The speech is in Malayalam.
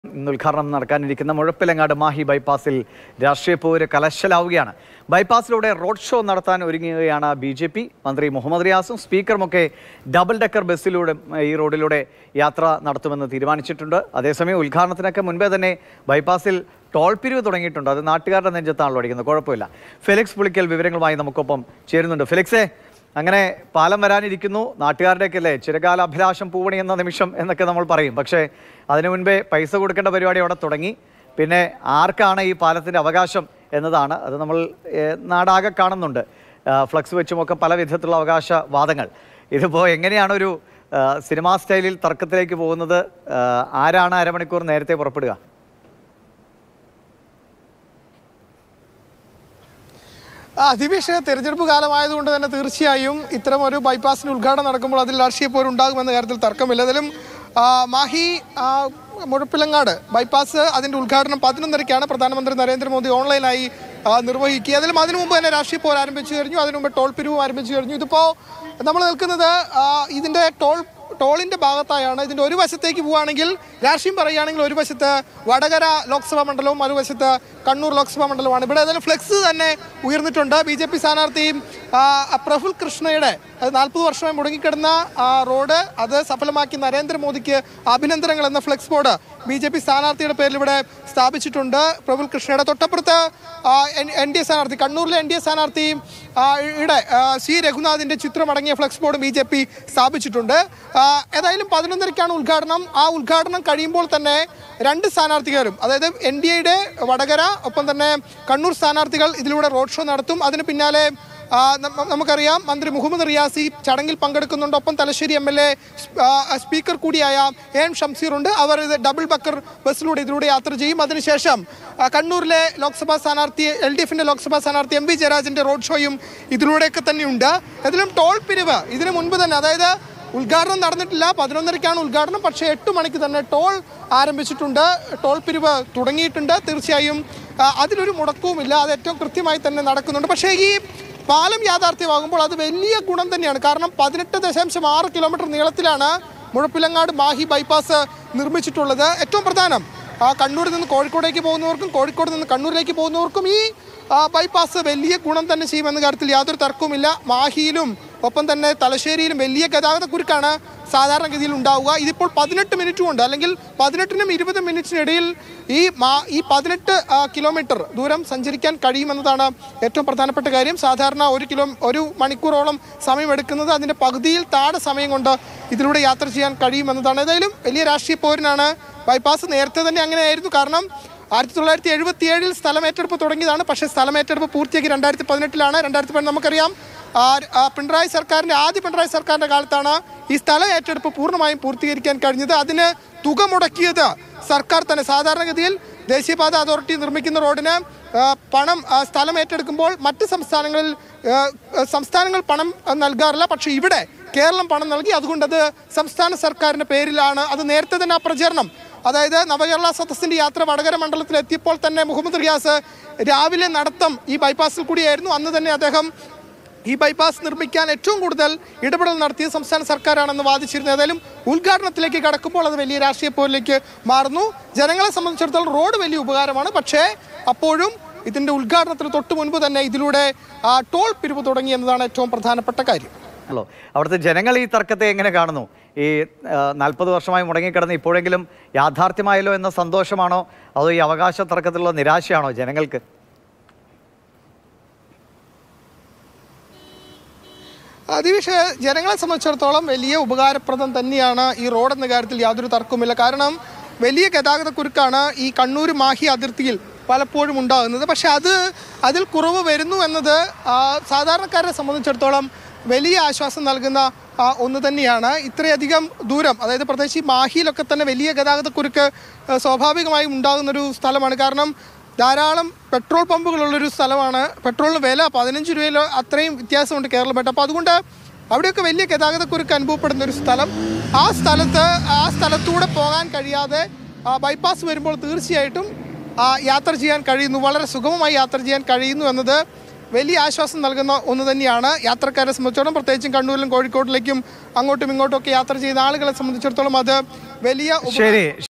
ഇന്ന് ഉദ്ഘാടനം നടക്കാനിരിക്കുന്ന മുഴപ്പിലങ്ങാട് മാഹി ബൈപ്പാസിൽ രാഷ്ട്രീയ പോര് കലശലാവുകയാണ്. ബൈപ്പാസിലൂടെ റോഡ് ഷോ നടത്താൻ ഒരുങ്ങുകയാണ് ബി.ജെ.പി. മന്ത്രി മുഹമ്മദ് റിയാസും സ്പീക്കറുമൊക്കെ ഡബിൾ ഡെക്കർ ബസ്സിലൂടെ ഈ റോഡിലൂടെ യാത്ര നടത്തുമെന്ന് തീരുമാനിച്ചിട്ടുണ്ട്. അതേസമയം ഉദ്ഘാടനത്തിനൊക്കെ മുൻപേ തന്നെ ബൈപ്പാസിൽ ടോൾ പിരിവ് തുടങ്ങിയിട്ടുണ്ട്. അത് നാട്ടുകാരുടെ നെഞ്ചത്താണല്ലോ അടിക്കുന്നത്. കുഴപ്പമില്ല. ഫെലിക്സ് പുളിക്കൽ വിവരങ്ങളുമായി നമുക്കൊപ്പം ചേരുന്നുണ്ട്. ഫെലിക്സേ, അങ്ങനെ പാലം വരാനിരിക്കുന്നു, നാട്ടുകാരുടെയൊക്കെ അല്ലേ ചിരകാല അഭിലാഷം പൂവണി എന്ന നിമിഷം എന്നൊക്കെ നമ്മൾ പറയും. പക്ഷേ അതിനു മുൻപേ പൈസ കൊടുക്കേണ്ട പരിപാടി അവിടെ തുടങ്ങി. പിന്നെ ആർക്കാണ് ഈ പാലത്തിൻ്റെ അവകാശം എന്നതാണ്. അത് നമ്മൾ നാടാകെ കാണുന്നുണ്ട്. ഫ്ലക്സ് വെച്ചുമൊക്കെ പല വിധത്തിലുള്ള അവകാശവാദങ്ങൾ. ഇതിപ്പോൾ എങ്ങനെയാണ് ഒരു സിനിമാ സ്റ്റൈലിൽ തർക്കത്തിലേക്ക് പോകുന്നത്? ആരാണ് അരമണിക്കൂർ നേരത്തെ പുറപ്പെടുക? ദിവേഷ്, തെരഞ്ഞെടുപ്പ് കാലമായതുകൊണ്ട് തന്നെ തീർച്ചയായും ഇത്തരം ഒരു ബൈപ്പാസിന് ഉദ്ഘാടനം നടക്കുമ്പോൾ അതിൽ രാഷ്ട്രീയ പോരുണ്ടാകുമെന്ന കാര്യത്തിൽ തർക്കമില്ല. അതിലും മാഹി മുഴപ്പിലങ്ങാട് ബൈപ്പാസ് അതിൻ്റെ ഉദ്ഘാടനം 11:30-ക്കാണ് പ്രധാനമന്ത്രി നരേന്ദ്രമോദി ഓൺലൈനായി നിർവഹിക്കുക. അതിനു മുമ്പ് തന്നെ രാഷ്ട്രീയ പോർ ആരംഭിച്ചു കഴിഞ്ഞു. അതിനു മുമ്പ് ടോൾ പിരിവും ആരംഭിച്ചു കഴിഞ്ഞു. ഇതിപ്പോൾ നമ്മൾ നിൽക്കുന്നത് ഇതിൻ്റെ ടോളിൻ്റെ ഭാഗത്തായാണ്. ഇതിൻ്റെ ഒരു വശത്തേക്ക് പോവുകയാണെങ്കിൽ രാഷ്ട്രീയം പറയുകയാണെങ്കിൽ ഒരു വശത്ത് വടകര ലോക്സഭാ മണ്ഡലവും മറുവശത്ത് കണ്ണൂർ ലോക്സഭാ മണ്ഡലമാണ്. ഇവിടെ ഏതായാലും ഫ്ലെക്സ് തന്നെ ഉയർന്നിട്ടുണ്ട്. ബി.ജെ.പി. സ്ഥാനാർത്ഥിയും പ്രഫുൽ കൃഷ്ണയുടെ 40 വർഷമായി മുടങ്ങിക്കിടന്ന റോഡ് അത് സഫലമാക്കി നരേന്ദ്രമോദിക്ക് അഭിനന്ദനങ്ങൾ എന്ന ഫ്ലെക്സ് ബോർഡ് ബി.ജെ.പി. സ്ഥാനാർത്ഥിയുടെ പേരിൽ ഇവിടെ സ്ഥാപിച്ചിട്ടുണ്ട്. പ്രഫുൽ കൃഷ്ണയുടെ തൊട്ടപ്പുറത്ത് എൻ.ഡി.എ സ്ഥാനാർത്ഥി, കണ്ണൂരിലെ എൻ.ഡി.എ സ്ഥാനാർത്ഥി സി രഘുനാഥിൻ്റെ ചിത്രമടങ്ങിയ ഫ്ലെക്സ് ബോർഡ് ബി.ജെ.പി. സ്ഥാപിച്ചിട്ടുണ്ട്. ഏതായാലും 11:30-ക്കാണ് ഉദ്ഘാടനം. ആ ഉദ്ഘാടനം കഴിയുമ്പോൾ തന്നെ രണ്ട് സ്ഥാനാർത്ഥികളും, അതായത് എൻ.ഡി.എയുടെ വടകര ഒപ്പം തന്നെ കണ്ണൂർ സ്ഥാനാർത്ഥികൾ ഇതിലൂടെ റോഡ് ഷോ നടത്തും. അതിന് പിന്നാലെ നമുക്കറിയാം മന്ത്രി മുഹമ്മദ് റിയാസ് ഈ ചടങ്ങിൽ പങ്കെടുക്കുന്നുണ്ട്. ഒപ്പം തലശ്ശേരി എം.എൽ.എ സ്പീക്കർ കൂടിയായ എം ഷംസീറുണ്ട്. അവർ ഇത് ഡബിൾ ഡെക്കർ ബസ്സിലൂടെ ഇതിലൂടെ യാത്ര ചെയ്യും. അതിനുശേഷം കണ്ണൂരിലെ ലോക്സഭാ സ്ഥാനാർത്ഥി LDFിൻ്റെ ലോക്സഭാ സ്ഥാനാർത്ഥി M.V. ജയരാജൻ്റെ റോഡ് ഷോയും ഇതിലൂടെയൊക്കെ തന്നെയുണ്ട്. ഇതിലും ടോൾ പിരിവ് ഇതിനു മുൻപ് തന്നെ, അതായത് ഉദ്ഘാടനം നടന്നിട്ടില്ല, 11:30-ക്കാണ് ഉദ്ഘാടനം. പക്ഷേ 8 മണിക്ക് തന്നെ ടോൾ ആരംഭിച്ചിട്ടുണ്ട്. ടോൾ പിരിവ് തുടങ്ങിയിട്ടുണ്ട്. തീർച്ചയായും അതിലൊരു മുടക്കവുമില്ല. അത് ഏറ്റവും കൃത്യമായി തന്നെ നടക്കുന്നുണ്ട്. പക്ഷേ ഈ പാലം യാഥാർത്ഥ്യമാകുമ്പോൾ അത് വലിയ ഗുണം തന്നെയാണ്. കാരണം 18.6 കിലോമീറ്റർ നീളത്തിലാണ് മുഴപ്പിലങ്ങാട് മാഹി ബൈപ്പാസ് നിർമ്മിച്ചിട്ടുള്ളത്. ഏറ്റവും പ്രധാനം, കണ്ണൂരിൽ നിന്ന് കോഴിക്കോടേക്ക് പോകുന്നവർക്കും കോഴിക്കോട് നിന്ന് കണ്ണൂരിലേക്ക് പോകുന്നവർക്കും ഈ ബൈപ്പാസ് വലിയ ഗുണം തന്നെ ചെയ്യുമെന്ന കാര്യത്തിൽ യാതൊരു തർക്കവുമില്ല. മാഹിയിലും ഒപ്പം തന്നെ തലശ്ശേരിയിലും വലിയ ഗതാഗത കുരുക്കാണ് സാധാരണഗതിയിൽ ഉണ്ടാവുക. ഇതിപ്പോൾ 18 മിനിറ്റ് കൊണ്ട്, അല്ലെങ്കിൽ 18-നും 20 മിനിറ്റിനിടയിൽ ഈ 18 കിലോമീറ്റർ ദൂരം സഞ്ചരിക്കാൻ കഴിയുമെന്നതാണ് ഏറ്റവും പ്രധാനപ്പെട്ട കാര്യം. സാധാരണ 1 മണിക്കൂറോളം സമയമെടുക്കുന്നത് അതിൻ്റെ പകുതിയിൽ താഴെ സമയം കൊണ്ട് ഇതിലൂടെ യാത്ര ചെയ്യാൻ കഴിയുമെന്നതാണ്. ഏതായാലും വലിയ രാഷ്ട്രീയ പോരിനാണ് ബൈപ്പാസ്. നേരത്തെ തന്നെ അങ്ങനെയായിരുന്നു. കാരണം 1977-ൽ സ്ഥലമേറ്റെടുപ്പ് തുടങ്ങിയതാണ്. പക്ഷേ സ്ഥലമേറ്റെടുപ്പ് പൂർത്തിയാക്കി 2018-ലാണ്. 2018 നമുക്കറിയാം പിണറായി സർക്കാരിൻ്റെ കാലത്താണ് ഈ സ്ഥല ഏറ്റെടുപ്പ് പൂർണ്ണമായും പൂർത്തീകരിക്കാൻ കഴിഞ്ഞത്. അതിന് തുക മുടക്കിയത് സർക്കാർ തന്നെ. സാധാരണഗതിയിൽ ദേശീയപാത അതോറിറ്റി നിർമ്മിക്കുന്ന റോഡിന് സ്ഥലം ഏറ്റെടുക്കുമ്പോൾ മറ്റ് സംസ്ഥാനങ്ങൾ പണം നൽകാറില്ല. പക്ഷേ ഇവിടെ കേരളം പണം നൽകി. അതുകൊണ്ട് അത് സംസ്ഥാന സർക്കാരിൻ്റെ പേരിലാണ്. അത് നേരത്തെ തന്നെ ആ പ്രചരണം, അതായത് നവകേരള സദസ്സിൻ്റെ യാത്ര വടകര മണ്ഡലത്തിൽ എത്തിയപ്പോൾ തന്നെ മുഹമ്മദ് റിയാസ് രാവിലെ നടത്തം ഈ ബൈപ്പാസിൽ കൂടിയായിരുന്നു. അന്ന് തന്നെ അദ്ദേഹം ഈ ബൈപ്പാസ് നിർമ്മിക്കാൻ ഏറ്റവും കൂടുതൽ ഇടപെടൽ നടത്തിയത് സംസ്ഥാന സർക്കാരാണെന്ന് വാദിച്ചിരുന്നു. ഏതായാലും ഉദ്ഘാടനത്തിലേക്ക് കടക്കുമ്പോൾ അത് വലിയ രാഷ്ട്രീയ പോരിലേക്ക് മാറുന്നു. ജനങ്ങളെ സംബന്ധിച്ചിടത്തോളം റോഡ് വലിയ ഉപകാരമാണ്. പക്ഷേ അപ്പോഴും ഇതിൻ്റെ ഉദ്ഘാടനത്തിന് തൊട്ട് മുൻപ് തന്നെ ഇതിലൂടെ ടോൾ പിരിവ് തുടങ്ങി എന്നതാണ് ഏറ്റവും പ്രധാനപ്പെട്ട കാര്യം. അവിടുത്തെ ജനങ്ങൾ ഈ തർക്കത്തെ എങ്ങനെ കാണുന്നു? ഈ 40 വർഷമായി മുടങ്ങിക്കിടന്ന് ഇപ്പോഴെങ്കിലും യാഥാർത്ഥ്യമായല്ലോ എന്ന സന്തോഷമാണോ, അതോ ഈ അവകാശ തർക്കത്തിലുള്ള നിരാശയാണോ ജനങ്ങൾക്ക്? ദിവേഷ്, ജനങ്ങളെ സംബന്ധിച്ചിടത്തോളം വലിയ ഉപകാരപ്രദം തന്നെയാണ് ഈ റോഡ് എന്ന കാര്യത്തിൽ യാതൊരു തർക്കവുമില്ല. കാരണം വലിയ ഗതാഗത കുരുക്കാണ് ഈ കണ്ണൂർ മാഹി അതിർത്തിയിൽ പലപ്പോഴും ഉണ്ടാകുന്നത്. പക്ഷെ അതിൽ കുറവ് വരുന്നു എന്നത് സാധാരണക്കാരെ സംബന്ധിച്ചിടത്തോളം വലിയ ആശ്വാസം നൽകുന്ന ഒന്ന് തന്നെയാണ്. ഇത്രയധികം ദൂരം, അതായത് പ്രത്യേകിച്ച് ഈ മാഹിയിലൊക്കെ തന്നെ വലിയ ഗതാഗത കുരുക്ക് സ്വാഭാവികമായും ഉണ്ടാകുന്നൊരു സ്ഥലമാണ്. കാരണം ധാരാളം പെട്രോൾ പമ്പുകളുള്ളൊരു സ്ഥലമാണ്. പെട്രോളിന് വില 15 രൂപയിലോ അത്രയും വ്യത്യാസമുണ്ട് കേരളമായിട്ട്. അപ്പോൾ അതുകൊണ്ട് അവിടെയൊക്കെ വലിയ ഗതാഗത കുരുക്ക് അനുഭവപ്പെടുന്ന ഒരു സ്ഥലം. ആ സ്ഥലത്തൂടെ പോകാൻ കഴിയാതെ ബൈപ്പാസ് വരുമ്പോൾ തീർച്ചയായിട്ടും യാത്ര ചെയ്യാൻ കഴിയുന്നു, വളരെ സുഗമമായി യാത്ര ചെയ്യാൻ കഴിയുന്നു എന്നത് വലിയ ആശ്വാസം നൽകുന്ന ഒന്ന് തന്നെയാണ്. യാത്രക്കാരെ സംബന്ധിച്ചിടത്തോളം, പ്രത്യേകിച്ചും കണ്ണൂരിലും കോഴിക്കോട്ടിലേക്കും അങ്ങോട്ടും ഇങ്ങോട്ടും ഒക്കെ യാത്ര ചെയ്യുന്ന ആളുകളെ സംബന്ധിച്ചിടത്തോളം അത് വലിയ